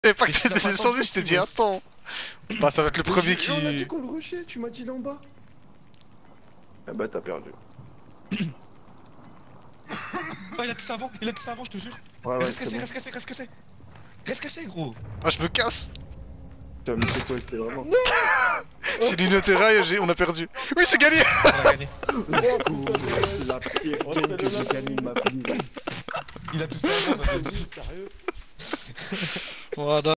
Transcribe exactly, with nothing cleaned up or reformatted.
Et pas Mais que tu l'as t'étais pas descendu, attendu, je t'ai tu dit vois. attends. Bah ça va être le Mais premier j'ai- On a dit qui... qu'on le rushait, tu m'as dit là en bas. Ah bah t'as perdu. Oh, il a tout ça avant, il a tout ça avant, je te jure. Ouais ouais Reste c'est caché, bon. reste caché, reste caché. Reste caché, gros. Ah je me casse. Putain mais c'est quoi c'est vraiment... Si l'Inoterai, j'ai... on a perdu. Oui c'est gagné. On a gagné. Let's go, c'est la pire Oh, game que celle-là, j'ai gagnée de ma vie. Il a tout ça avant, ça te dit. Sérieux? Voilà.